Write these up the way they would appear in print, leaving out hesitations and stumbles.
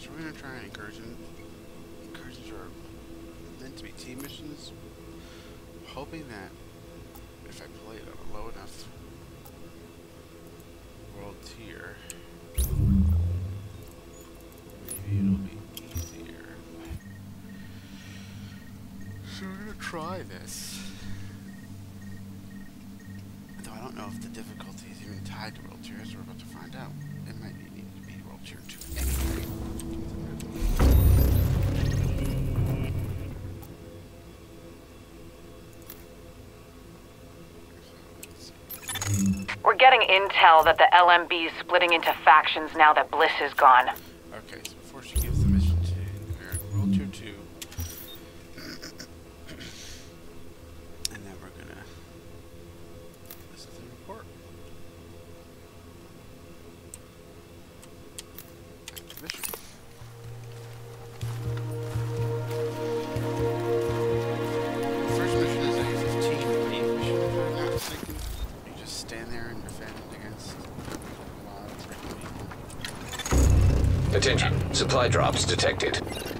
So we're gonna try an incursion. Incursions are meant to be team missions. I'm hoping that if I play it on a low enough world tier, maybe it'll be easier. So we're gonna try this. Though I don't know if the difficulty is even tied to world tier, so we're about to find out. It might need to be world tier 2 anyway. We're getting intel that the LMB is splitting into factions now that Bliss is gone. Okay, so before she gives the mission to World Tier 2, and then we're gonna listen to the report. Active mission. The first mission is a 15-lead mission, if I'm not mistaken. You just stand there and defend against a lot of people. Attention, supply drops detected.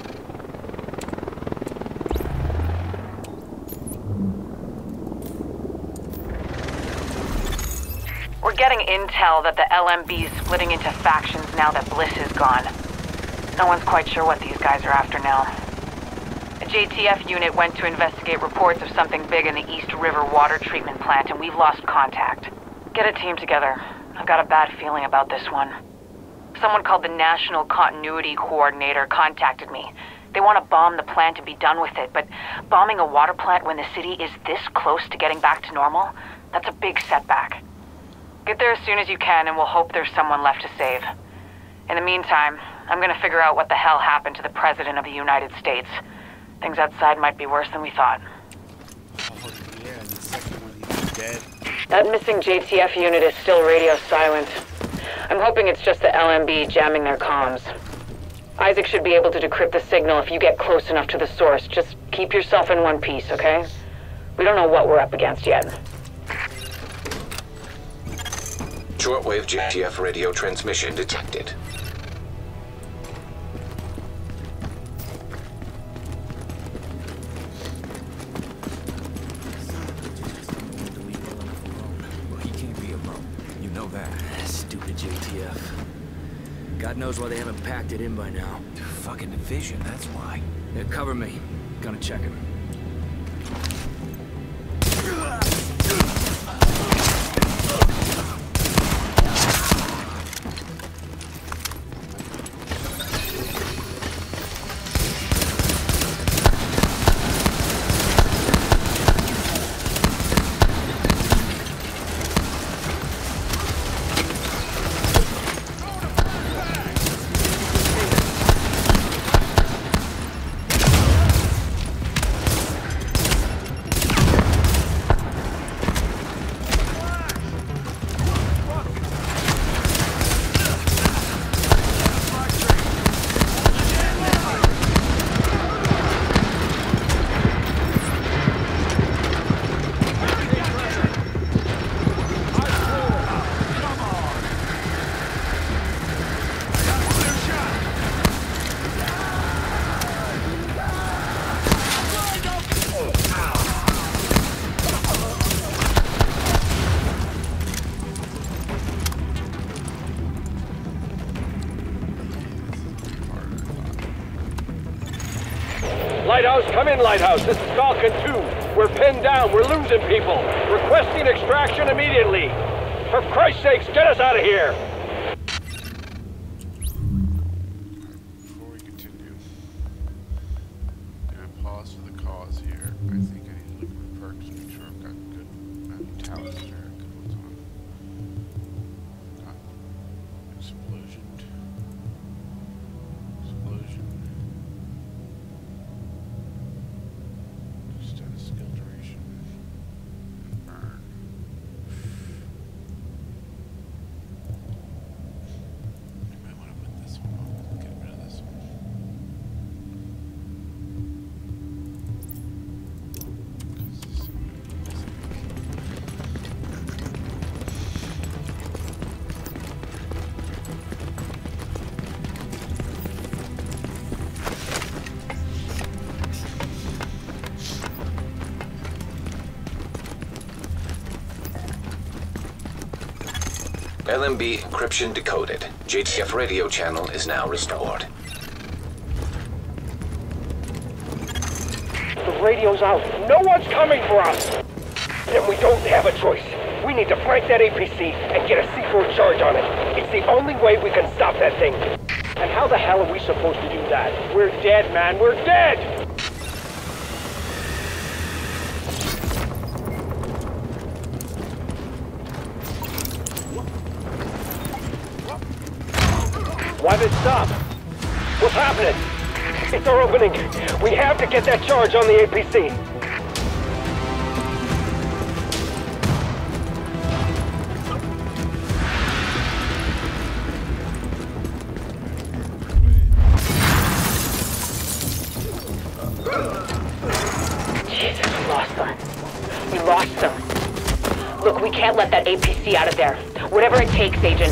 We're getting intel that the LMB is splitting into factions now that Bliss is gone. No one's quite sure what these guys are after now. A JTF unit went to investigate reports of something big in the East River water treatment plant, and we've lost contact. Get a team together. I've got a bad feeling about this one. Someone called the National Continuity Coordinator contacted me. They want to bomb the plant and be done with it, but bombing a water plant when the city is this close to getting back to normal, that's a big setback. Get there as soon as you can, and we'll hope there's someone left to save. In the meantime, I'm gonna figure out what the hell happened to the President of the United States. Things outside might be worse than we thought. Oh yeah, and the second one, he's dead. That missing JTF unit is still radio silent. I'm hoping it's just the LMB jamming their comms. Isaac should be able to decrypt the signal if you get close enough to the source. Just keep yourself in one piece, okay? We don't know what we're up against yet. Shortwave JTF radio transmission detected. Well, he can't be alone. You know that. Stupid JTF. God knows why they haven't packed it in by now. Fucking division, that's why. Yeah, cover me. Gonna check him. Lighthouse, come in, Lighthouse. This is Falcon 2. We're pinned down. We're losing people. Requesting extraction immediately. For Christ's sakes, get us out of here. Before we continue, I'm gonna pause for the cause here. I think I need to look at my perks, make sure I've got good talents there, good ones on. Got explosion. Just a skill duration. And burn. You might want to put this one on. Get rid of this one. LMB encryption decoded. JTF radio channel is now restored. The radio's out. No one's coming for us. Then we don't have a choice. We need to flank that APC and get a C4 charge on it. It's the only way we can stop that thing. And how the hell are we supposed to do that? We're dead, man. We're dead! Why did it stop? What's happening? It's our opening. We have to get that charge on the APC. Jesus, we lost them. We lost them. Look, we can't let that APC out of there. Whatever it takes, Agent.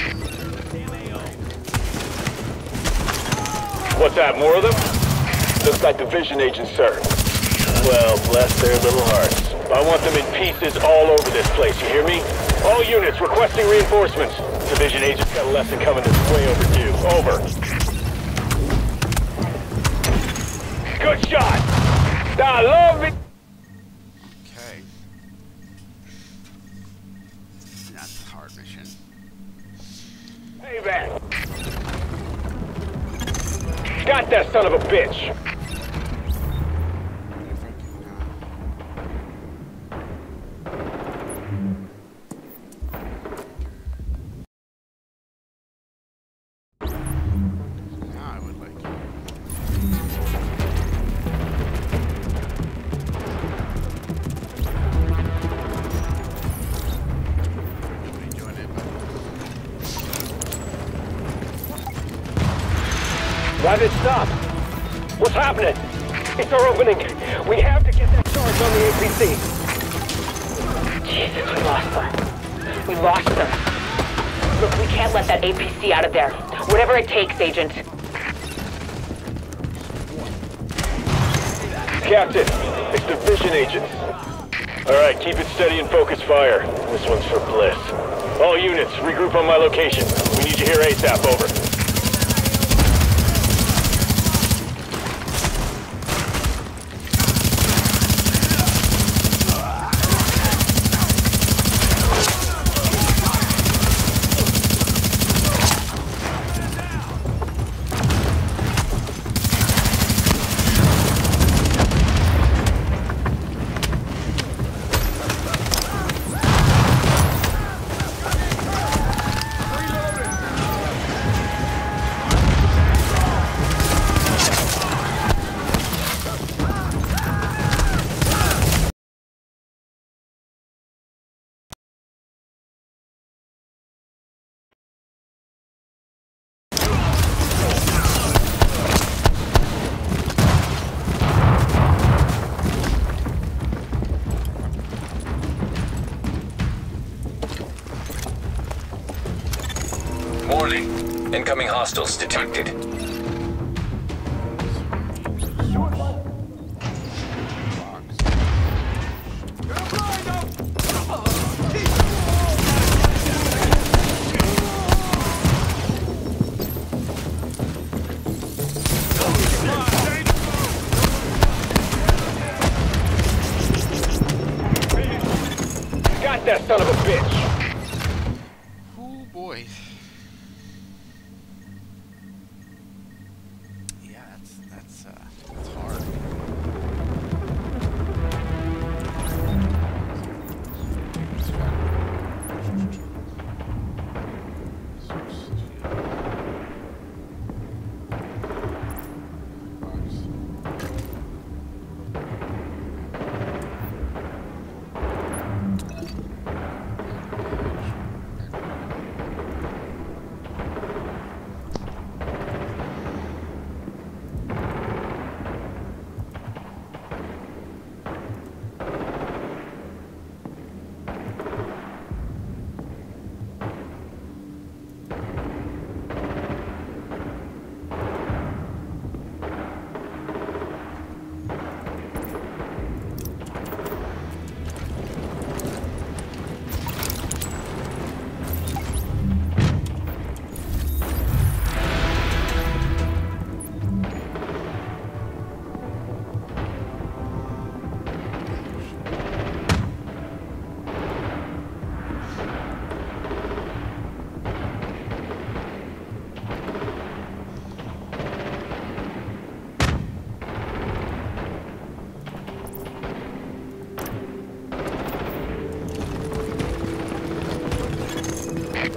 What's that, more of them? Looks like division agents, sir. Well, bless their little hearts. I want them in pieces all over this place, you hear me? All units requesting reinforcements. Division agents got a lesson coming that's way overdue. Over. Good shot! I love it! Okay. That's a hard mission. Payback! Got that son of a bitch! Now I would like you. Nobody doing it, but Why did it stop? What's happening? It's our opening. We have to get that charge on the APC. Jesus, we lost them. We lost them. Look, we can't let that APC out of there. Whatever it takes, Agent. Captain, it's division agents. All right, keep it steady and focus fire. This one's for Bliss. All units, regroup on my location. We need you here ASAP, over. Warning. Incoming hostiles detected. Got that son of a bitch!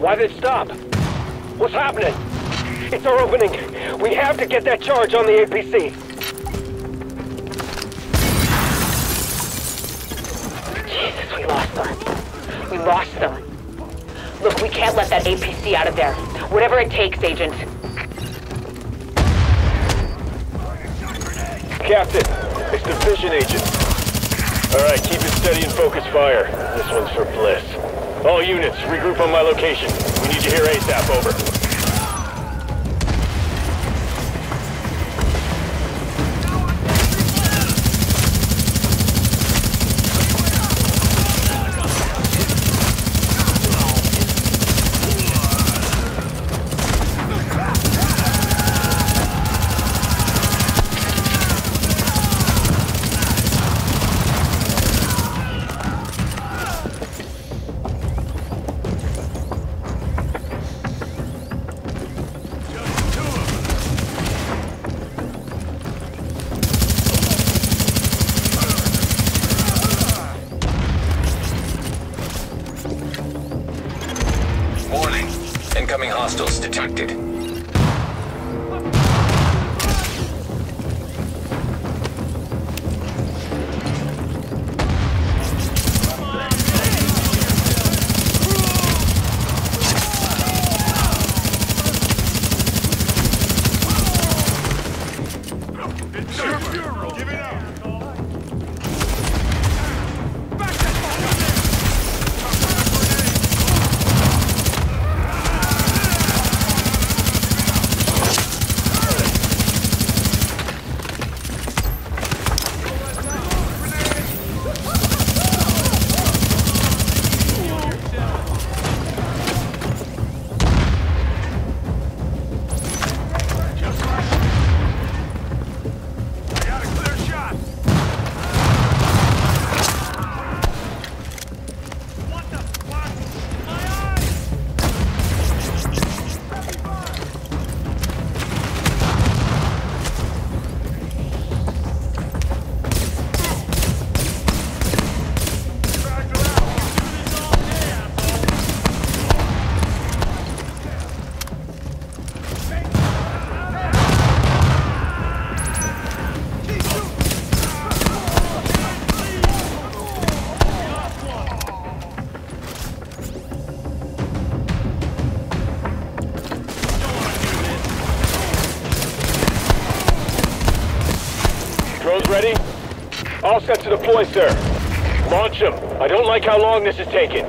Why did it stop? What's happening? It's our opening. We have to get that charge on the APC. Jesus, we lost them. We lost them. Look, we can't let that APC out of there. Whatever it takes, Agent. Captain, it's the Vision Agent. Alright, keep it steady and focus fire. This one's for Bliss. All units, regroup on my location. We need you here ASAP, over. Warning. Incoming hostiles detected. Drones ready? All set to deploy, sir. Launch them. I don't like how long this is taking.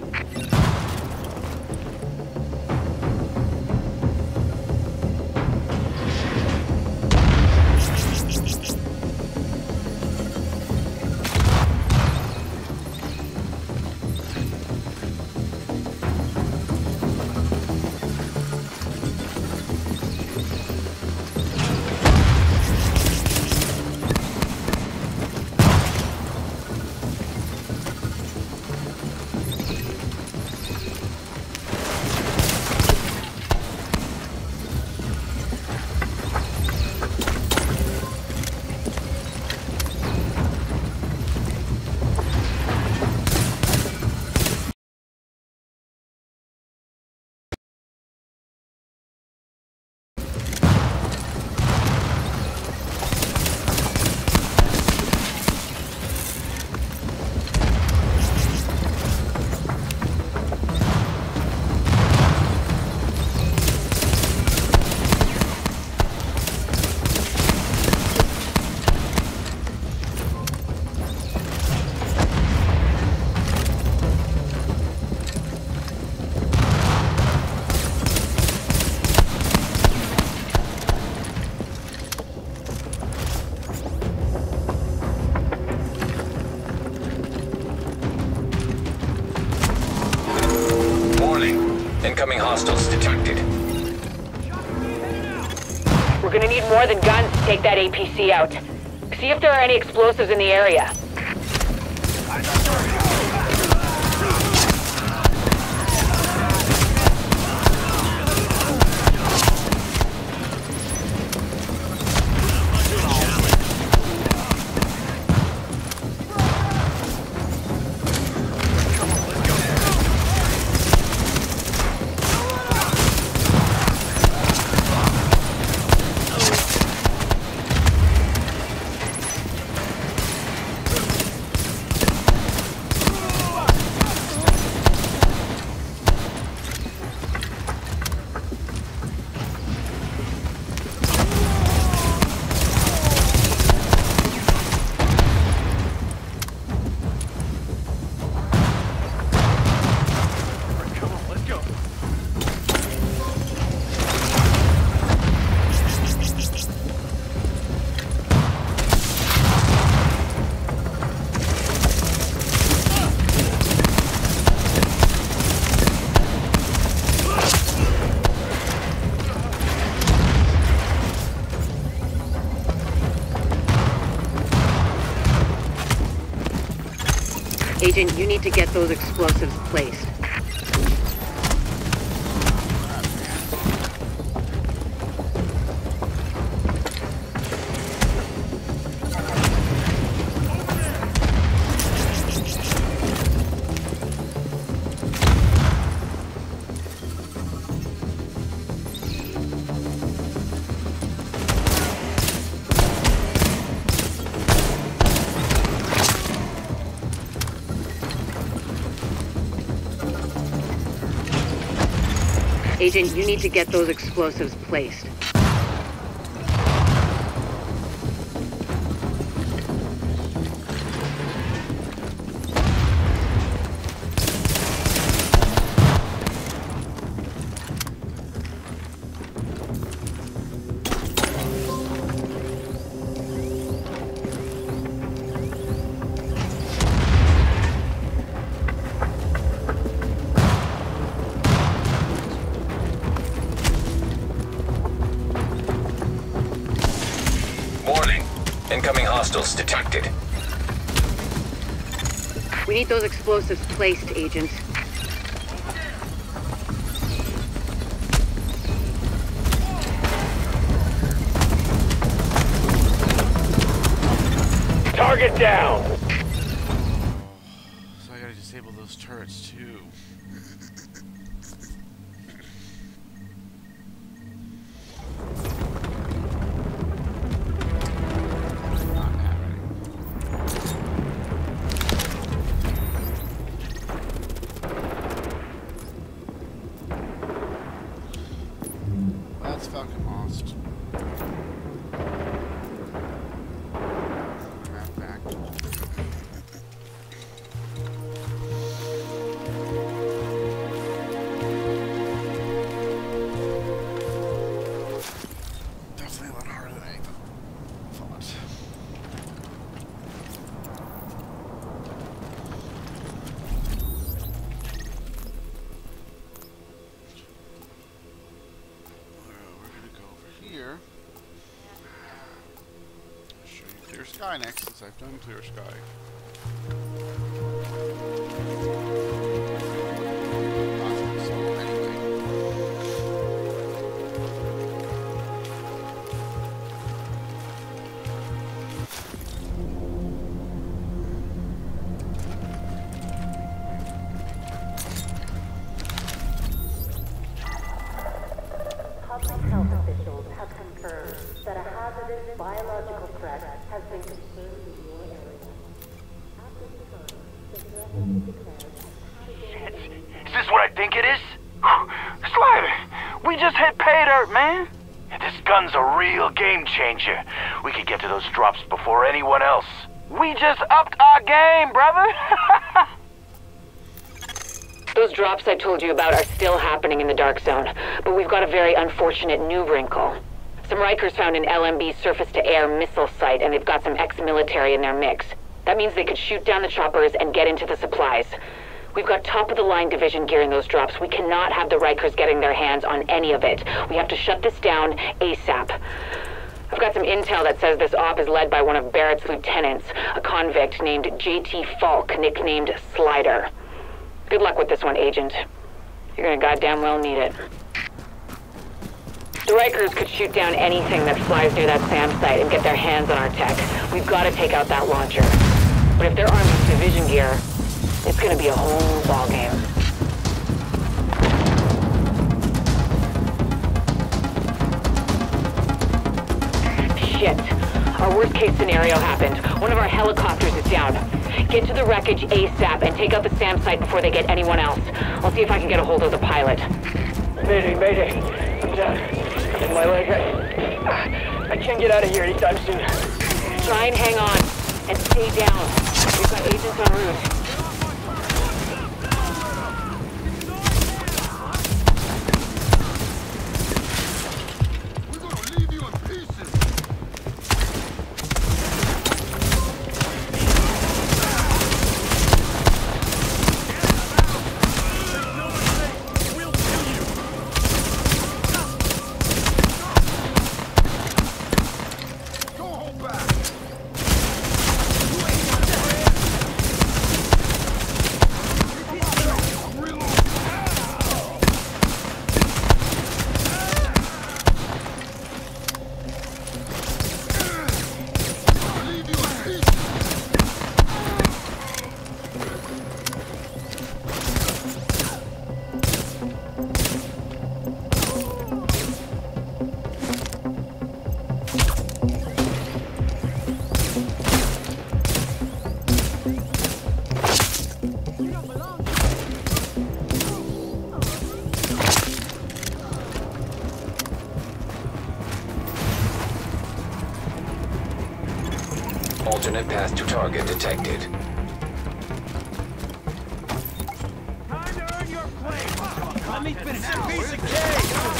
Incoming hostiles detected. We're gonna need more than guns to take that APC out. See if there are any explosives in the area. Agent, you need to get those explosives placed. Agent, you need to get those explosives placed. Incoming hostiles detected. We need those explosives placed, Agent. Target down! So I gotta disable those turrets too. That's fucking lost. Map back. Definitely a lot harder than I thought. Here. I'll show you clear sky next, since I've done clear sky. Awesome, so anyway. Public health officials have confirmed that a hazardous biological threat has been confirmed in your area. At this time, the threat has been declared as Is this what I think it is? Slider, we just hit pay dirt, man. This gun's a real game changer. We could get to those drops before anyone else. We just upped our game, brother. Those drops I told you about are still happening in the Dark Zone, but we've got a very unfortunate new wrinkle. Some Rikers found an LMB surface-to-air missile site, and they've got some ex-military in their mix. That means they could shoot down the choppers and get into the supplies. We've got top-of-the-line division gear in those drops. We cannot have the Rikers getting their hands on any of it. We have to shut this down ASAP. I've got some intel that says this op is led by one of Barrett's lieutenants, a convict named J.T. Falk, nicknamed Slider. Good luck with this one, Agent. You're gonna goddamn well need it. The Rikers could shoot down anything that flies near that SAM site and get their hands on our tech. We've got to take out that launcher. But if they're armed with division gear, it's gonna be a whole new ballgame. Shit. Our worst case scenario happened. One of our helicopters is down. Get to the wreckage ASAP and take out the SAM site before they get anyone else. I'll see if I can get a hold of the pilot. Mayday, mayday. I'm down. In my leg. I can't get out of here anytime soon. Try and hang on. And stay down. We've got agents en route. Alternate path to target detected. Time to earn your place. Let me finish this piece of cake.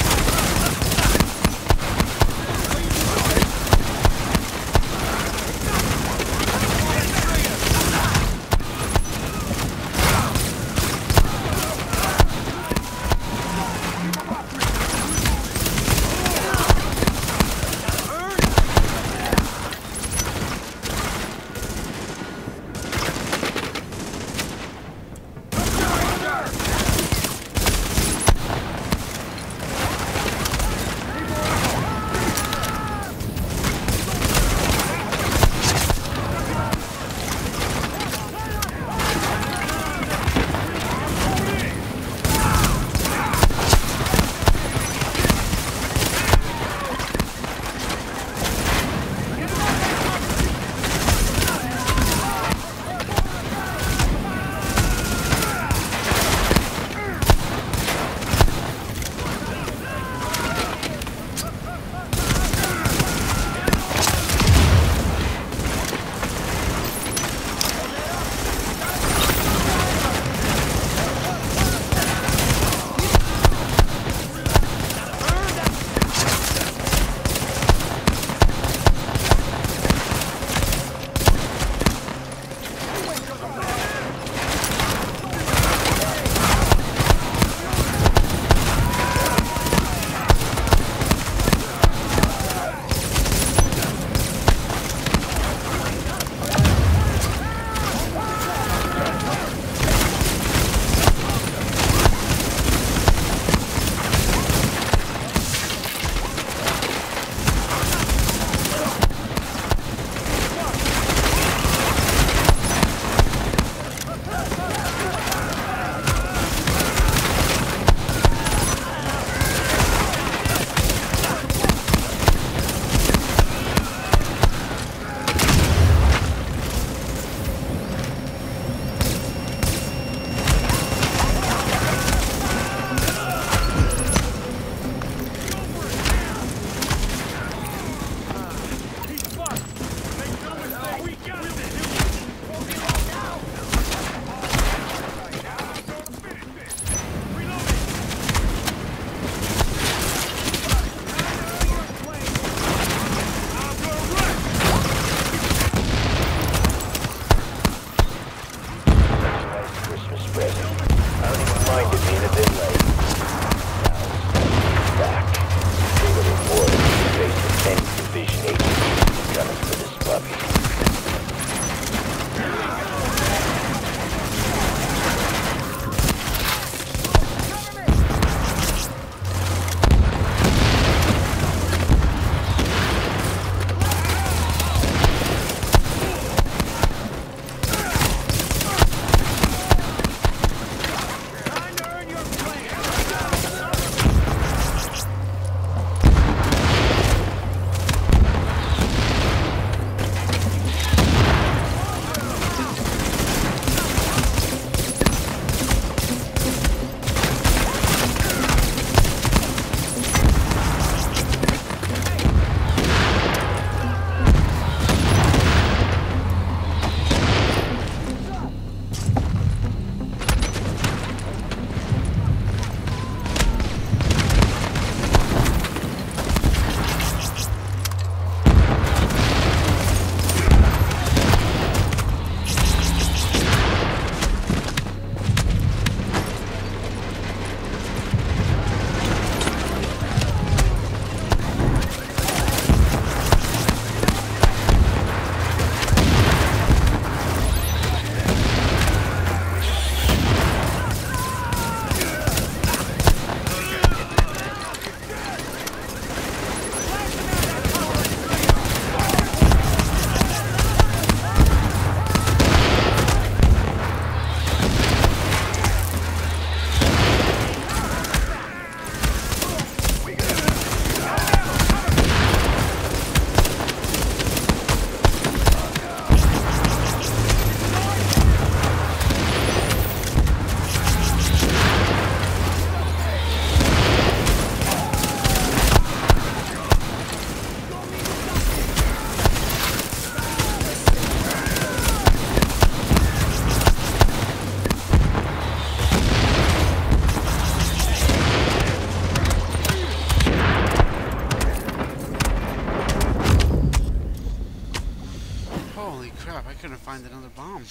crap, I couldn't find another bomb.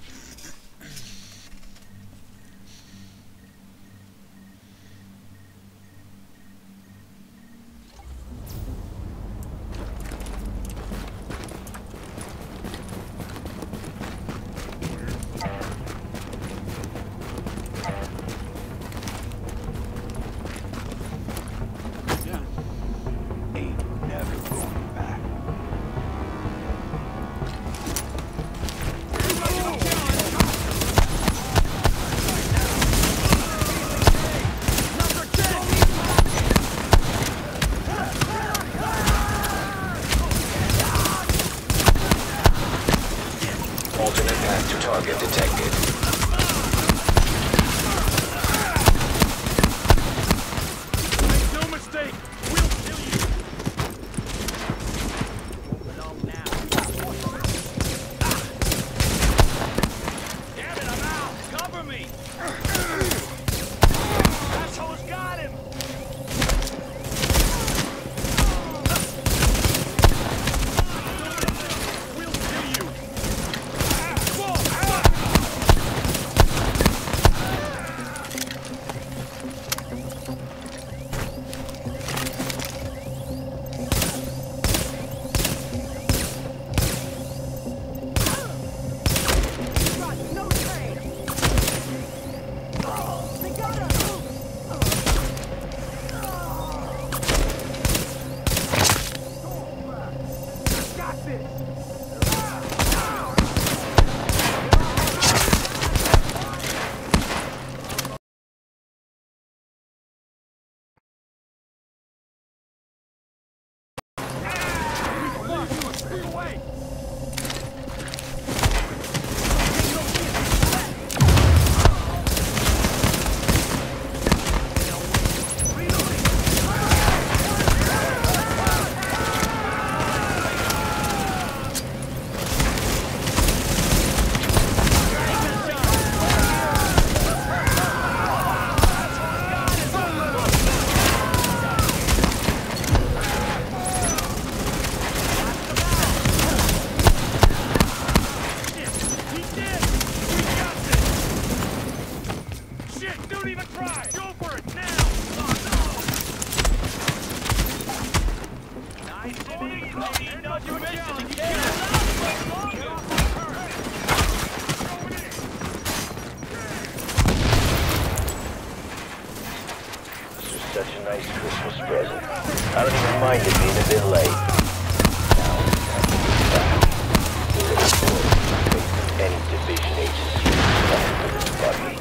Alternate path to target detected. Make no mistake, we'll kill you. Damn it, I'm out. Cover me. Asshole's got him. We'll kill you. Such a nice Christmas present. I don't even mind it being a bit late. Now it's time to face any division agency coming to this buggy.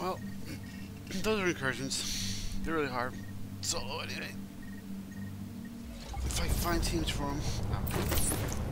Well, those are incursions. They're really hard. So anyway, if I can find teams for them,